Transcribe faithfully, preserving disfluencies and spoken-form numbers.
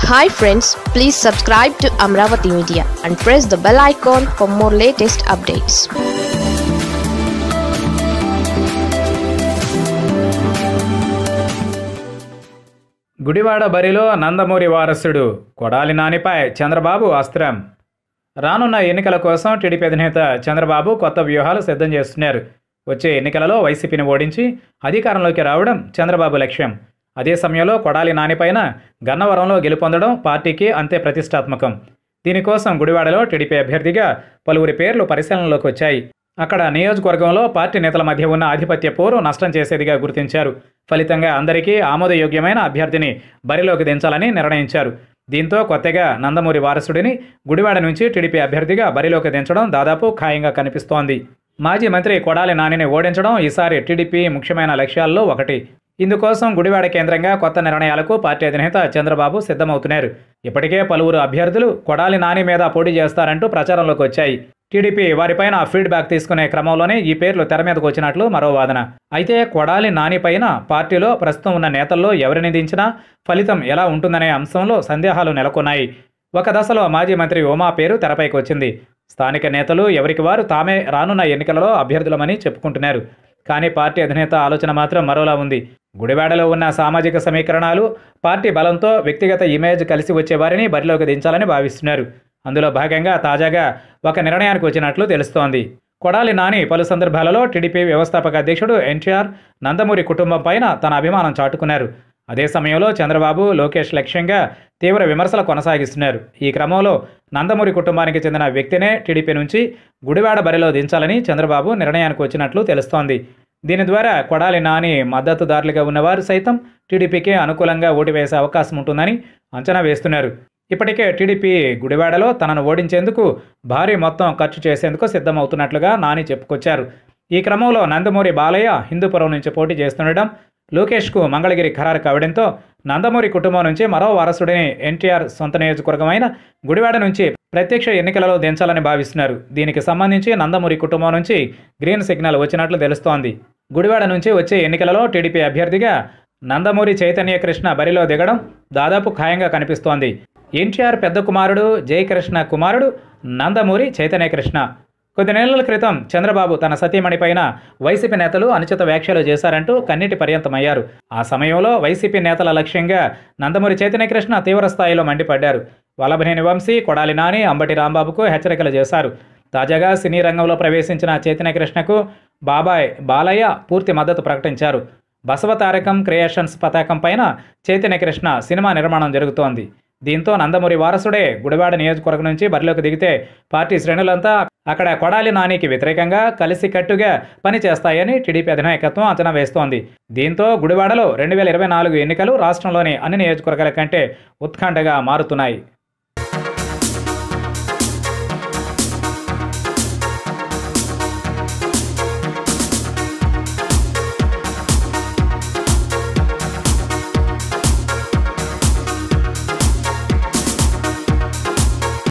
Hi friends, please subscribe to Amaravathi Media and press the bell icon for more latest updates. Gudivada బరిలో నందమూరి వారసుడు కొడాలి నానిపై చంద్రబాబు అస్త్రం. రానున్న ఎన్నికల కోసం టీడీపీ అధినేత చంద్రబాబు కొత్త వ్యూహాలు సిద్ధం చేస్తున్నారు. వచ్చే ఎన్నికలలో వైసీపీని ఓడించి అధికారంలోకి రావడం చంద్రబాబు లక్ష్యం. అదే సమయంలో కొడాలి నానిపైన గన్నవరంలో గెలుపొందడం పార్టీకి అంతే ప్రతిష్టాత్మకం. దీనికోసం గుడివాడలో టీడీపీ అభ్యర్థిగా పలువురి పేర్లు పరిశీలనలోకి వచ్చాయి. అక్కడ నియోజకవర్గంలో పార్టీ నేతల మధ్య ఉన్న ఆధిపత్య పోరు నష్టం చేసేదిగా గుర్తించారు. ఫలితంగా అందరికీ ఆమోదయోగ్యమైన అభ్యర్థిని బరిలోకి దించాలని నిర్ణయించారు. దీంతో కొత్తగా నందమూరి వారసుడిని గుడివాడ నుంచి టీడీపీ అభ్యర్థిగా బరిలోకి దించడం దాదాపు ఖాయంగా కనిపిస్తోంది. మాజీ మంత్రి కొడాలి నానిని ఓడించడం ఈసారి టీడీపీ ముఖ్యమైన లక్ష్యాల్లో ఒకటి. ఇందుకోసం గుడివాడ కేంద్రంగా కొత్త నిర్ణయాలకు పార్టీ అధినేత చంద్రబాబు సిద్ధమవుతున్నారు. ఇప్పటికే పలువురు అభ్యర్థులు కొడాలి నాని మీద పోటీ చేస్తారంటూ ప్రచారంలోకి వచ్చాయి. టీడీపీ వారిపైన ఫీడ్బ్యాక్ తీసుకునే క్రమంలోనే ఈ పేర్లు తెర మీదకు వచ్చినట్లు మరో వాదన. అయితే కొడాలి నాని పైన పార్టీలో ప్రస్తుతం ఉన్న నేతల్లో ఎవరిని దించినా ఫలితం ఎలా ఉంటుందనే అంశంలో సందేహాలు నెలకొన్నాయి. ఒక దశలో మాజీ మంత్రి ఉమా పేరు తెరపైకి వచ్చింది. స్థానిక నేతలు ఎవరికి వారు తామే రానున్న ఎన్నికలలో అభ్యర్థులమని చెప్పుకుంటున్నారు. కానీ పార్టీ అధినేత ఆలోచన మాత్రం మరోలా ఉంది. గుడివాడలో ఉన్న సామాజిక సమీకరణాలు, పార్టీ బలంతో వ్యక్తిగత ఇమేజ్ కలిసి వచ్చే వారిని బరిలోకి దించాలని భావిస్తున్నారు. అందులో భాగంగా తాజాగా ఒక నిర్ణయానికి వచ్చినట్లు తెలుస్తోంది. కొడాలి నాని పలు సందర్భాలలో టీడీపీ వ్యవస్థాపక అధ్యక్షుడు ఎన్టీఆర్, నందమూరి కుటుంబం పైన తన అభిమానం చాటుకున్నారు. అదే సమయంలో చంద్రబాబు, లోకేష్ లక్ష్యంగా తీవ్ర విమర్శలు కొనసాగిస్తున్నారు. ఈ క్రమంలో నందమూరి కుటుంబానికి చెందిన వ్యక్తినే టీడీపీ నుంచి గుడివాడ బరిలో దించాలని చంద్రబాబు నిర్ణయానికి వచ్చినట్లు తెలుస్తోంది. దీని ద్వారా కొడాలి నాని మద్దతుదారులుగా ఉన్నవారు సైతం టీడీపీకి అనుకూలంగా ఓటు వేసే అవకాశం ఉంటుందని అంచనా వేస్తున్నారు. ఇప్పటికే టీడీపీ గుడివాడలో తనను ఓడించేందుకు భారీ మొత్తం ఖర్చు చేసేందుకు సిద్ధమవుతున్నట్లుగా నాని చెప్పుకొచ్చారు. ఈ క్రమంలో నందమూరి బాలయ్య హిందూపురం నుంచి పోటీ చేస్తుండడం, లోకేష్కు మంగళగిరి ఖరారు కావడంతో నందమూరి కుటుంబం నుంచి మరో వారసుడిని ఎన్టీఆర్ సొంత నియోజకవర్గమైన గుడివాడ నుంచి ప్రత్యక్ష ఎన్నికలలో దించాలని భావిస్తున్నారు. దీనికి సంబంధించి నందమూరి కుటుంబం నుంచి గ్రీన్ సిగ్నల్ వచ్చినట్లు తెలుస్తోంది. గుడివాడ నుంచి వచ్చే ఎన్నికలలో టీడీపీ అభ్యర్థిగా నందమూరి చైతన్యకృష్ణ బరిలో దిగడం దాదాపు ఖాయంగా కనిపిస్తోంది. ఎన్టీఆర్ పెద్ద కుమారుడు జయకృష్ణ కుమారుడు నందమూరి చైతన్యకృష్ణ. కొద్ది నెలల క్రితం చంద్రబాబు తన సతీమణిపైన వైసీపీ నేతలు అనుచిత వ్యాఖ్యలు చేశారంటూ కన్నీటి పర్యంతమయ్యారు. ఆ సమయంలో వైసీపీ నేతల లక్ష్యంగా నందమూరి చైతన్యకృష్ణ తీవ్ర స్థాయిలో మండిపడ్డారు. వల్లభనేని వంశీ, కొడాలి నాని, అంబటి రాంబాబుకు హెచ్చరికలు చేశారు. తాజాగా సినీ రంగంలో ప్రవేశించిన చైతన్యకృష్ణకు బాబాయ్ బాలయ్య పూర్తి మద్దతు ప్రకటించారు. బసవతారకం క్రియేషన్స్ పతాకం పైన చైతన్యకృష్ణ సినిమా నిర్మాణం జరుగుతోంది. దీంతో నందమూరి వారసుడే గుడివాడ నియోజకవర్గం నుంచి బరిలోకి దిగితే పార్టీ శ్రేణులంతా అక్కడ కొడాలి నానికి వ్యతిరేకంగా కలిసికట్టుగా పనిచేస్తాయని టీడీపీ అధినాయకత్వం అంచనా వేస్తోంది. దీంతో గుడివాడలో రెండు వేల ఇరవై నాలుగు ఎన్నికలు రాష్ట్రంలోని అన్ని నియోజకవర్గాల కంటే ఉత్కంఠగా మారుతున్నాయి.